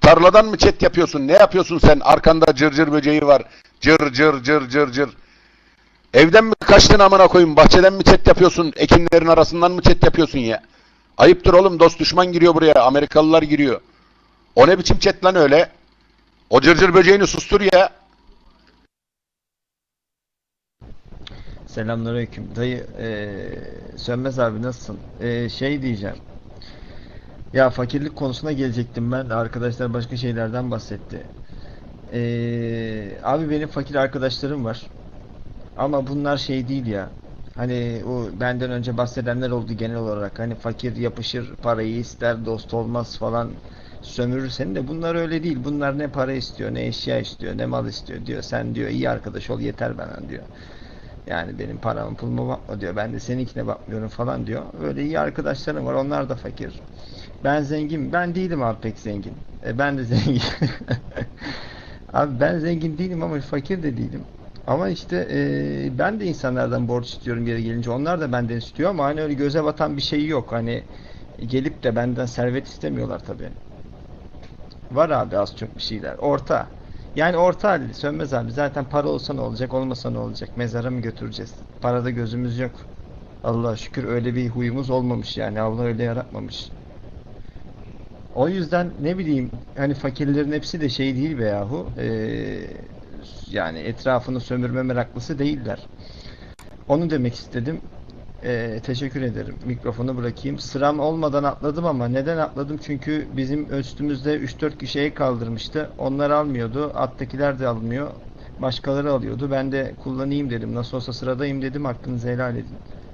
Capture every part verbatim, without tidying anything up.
Tarladan mı chat yapıyorsun? Ne yapıyorsun sen? Arkanda cırcır cır böceği var. Cır cır cır cır cır. Evden mi kaçtın amına koyayım? Bahçeden mi chat yapıyorsun? Ekinlerin arasından mı chat yapıyorsun ya? Ayıptır oğlum, dost düşman giriyor buraya. Amerikalılar giriyor. O ne biçim chat lan öyle? O cırcır cır böceğini sustur ya. Selamünaleyküm. Dayı, eee Sönmez abi nasılsın? Eee, şey diyeceğim. Ya fakirlik konusuna gelecektim ben. Arkadaşlar başka şeylerden bahsetti. Eee, abi benim fakir arkadaşlarım var. Ama bunlar şey değil ya. Hani o benden önce bahsedenler oldu genel olarak. Hani fakir yapışır, parayı ister, dost olmaz falan, sömürür seni de. Bunlar öyle değil. Bunlar ne para istiyor, ne eşya istiyor, ne mal istiyor diyor. Sen diyor iyi arkadaş ol yeter bana diyor. Yani benim paramı puluma bakma diyor. Ben de seninkine bakmıyorum falan diyor. Öyle iyi arkadaşlarım var. Onlar da fakir. Ben zengin. Ben değilim abi pek zengin. E ben de zengin. Abi ben zengin değilim ama fakir de değilim. Ama işte e, ben de insanlardan borç istiyorum yere gelince. Onlar da benden istiyor ama hani öyle göze batan bir şey yok. Hani gelip de benden servet istemiyorlar tabii. Var abi az çok bir şeyler. Orta. Yani orta halli. Sönmez abi. Zaten para olsa ne olacak, olmasa ne olacak? Mezara mı götüreceğiz? Parada gözümüz yok. Allah'a şükür öyle bir huyumuz olmamış yani. Allah öyle yaratmamış. O yüzden ne bileyim hani fakirlerin hepsi de şey değil be yahu. Ee, yani etrafını sömürme meraklısı değiller. Onu demek istedim. Ee, teşekkür ederim. Mikrofonu bırakayım. Sıram olmadan atladım ama neden atladım? Çünkü bizim üstümüzde üç dört kişiye kaldırmıştı. Onlar almıyordu. Alttakiler de almıyor. Başkaları alıyordu. Ben de kullanayım dedim. Nasıl olsa sıradayım dedim. Hakkınızı helal edin.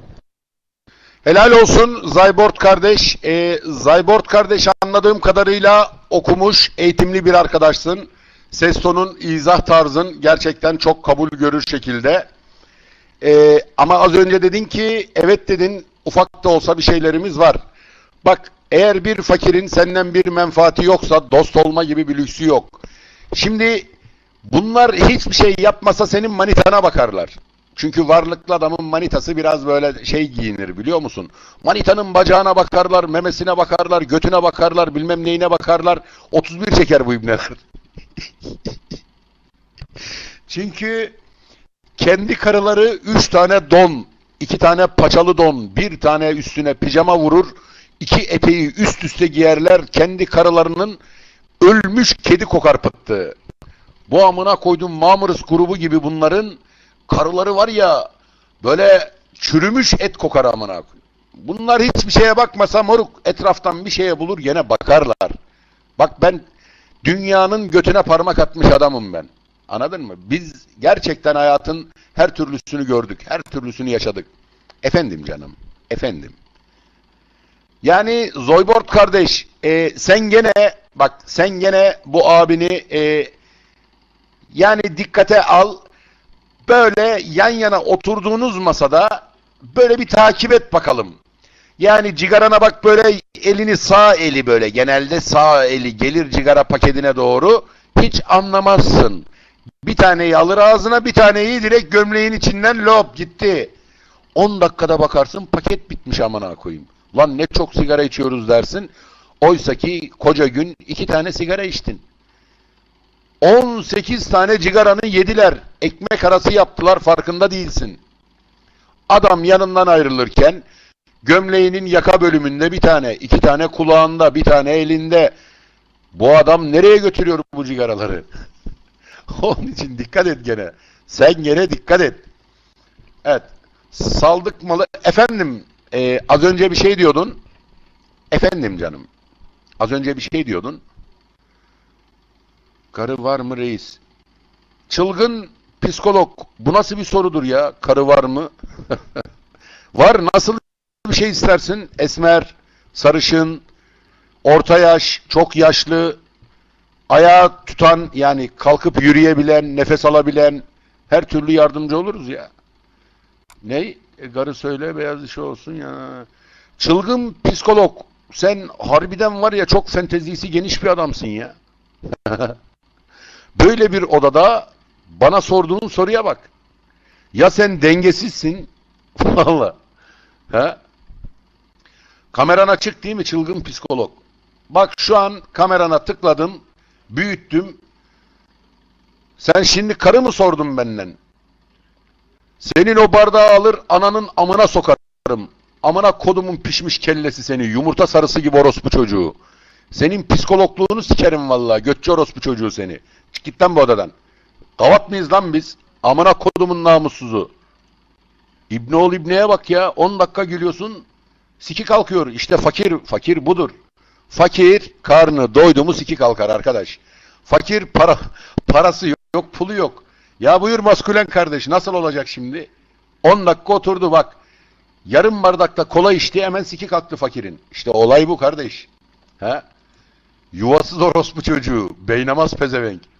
Helal olsun Zaybort kardeş. Ee, Zaybort kardeş anladığım kadarıyla okumuş, eğitimli bir arkadaşsın. Ses tonun, izah tarzın gerçekten çok kabul görür şekilde. Ee, ama az önce dedin ki, evet dedin, ufak da olsa bir şeylerimiz var. Bak, eğer bir fakirin senden bir menfaati yoksa dost olma gibi bir lüksü yok. Şimdi bunlar hiçbir şey yapmasa senin manitana bakarlar. Çünkü varlıklı adamın manitası biraz böyle şey giyinir, biliyor musun? Manitanın bacağına bakarlar, memesine bakarlar, götüne bakarlar, bilmem neyine bakarlar. otuz bir çeker bu ibneler. Çünkü kendi karıları üç tane don, iki tane paçalı don, bir tane üstüne pijama vurur, iki eteği üst üste giyerler, kendi karılarının ölmüş kedi kokar pıttı. Bu amına koydum Mamırız grubu gibi bunların karıları var ya, böyle çürümüş et kokar amına koyayım. Bunlar hiçbir şeye bakmasa moruk etraftan bir şeye bulur gene bakarlar. Bak ben dünyanın götüne parmak atmış adamım ben. Anladın mı? Biz gerçekten hayatın her türlüsünü gördük, her türlüsünü yaşadık. Efendim canım, efendim. Yani Zoybort kardeş, e, sen gene, bak sen gene bu abini e, yani dikkate al. Böyle yan yana oturduğunuz masada böyle bir takip et bakalım. Yani cigarana bak, böyle elini sağ eli, böyle genelde sağ eli gelir cigara paketine doğru, hiç anlamazsın. Bir taneyi alır ağzına, bir taneyi direkt gömleğin içinden lop gitti. on dakikada bakarsın paket bitmiş amına koyayım. Lan ne çok sigara içiyoruz dersin. Oysa ki koca gün iki tane sigara içtin. on sekiz tane cigaranı yediler. Ekmek arası yaptılar, farkında değilsin. Adam yanından ayrılırken gömleğinin yaka bölümünde bir tane, iki tane kulağında, bir tane elinde. Bu adam nereye götürüyor bu cigaraları? Onun için dikkat et gene. Sen gene dikkat et. Evet. Saldık malı. Efendim, e, az önce bir şey diyordun. Efendim canım. Az önce bir şey diyordun. Karı var mı reis? Çılgın psikolog. Bu nasıl bir sorudur ya? Karı var mı? Var. Nasıl bir şey istersin? Esmer, sarışın, orta yaş, çok yaşlı, ayağı tutan, yani kalkıp yürüyebilen, nefes alabilen, her türlü yardımcı oluruz ya. Ney? E, karı söyle, beyaz işi olsun ya. Çılgın psikolog. Sen harbiden var ya, çok fantezisi geniş bir adamsın ya. Böyle bir odada bana sorduğun soruya bak. Ya sen dengesizsin. Valla. Ha? Kameran açık değil mi çılgın psikolog? Bak şu an kamerana tıkladım. büyüttüm. Sen şimdi karı mı sordun benden? Senin o bardağı alır ananın amına sokarım. Amına kodumun pişmiş kellesi seni. Yumurta sarısı gibi orospu çocuğu. Senin psikologluğunu sikerim vallahi. Götçü orospu çocuğu seni. Çık git lan bu odadan. Gavat mıyız lan biz? Amına kodumun namussuzu. İbnoğlu İbne'ye bak ya. on dakika gülüyorsun. Siki kalkıyor. İşte fakir. Fakir budur. Fakir karnı doydu mu siki kalkar arkadaş. Fakir para parası yok, yok pulu yok. Ya buyur maskülen kardeş, nasıl olacak şimdi? on dakika oturdu bak. Yarım bardakta kola içti, hemen siki kalktı fakirin. İşte olay bu kardeş. He? Yuvasız orospu çocuğu. Beynamaz pezevenk.